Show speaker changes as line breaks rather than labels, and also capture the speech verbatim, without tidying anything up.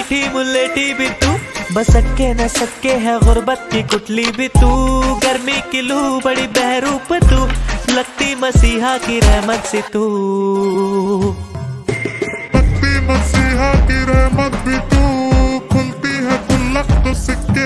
मीठी मुल्लेठी भी तू, बसके न सके है गुर्बत की कुटली भी तू। गर्मी की लू बड़ी बहरूप तू, लगती मसीहा की रहमत से तू।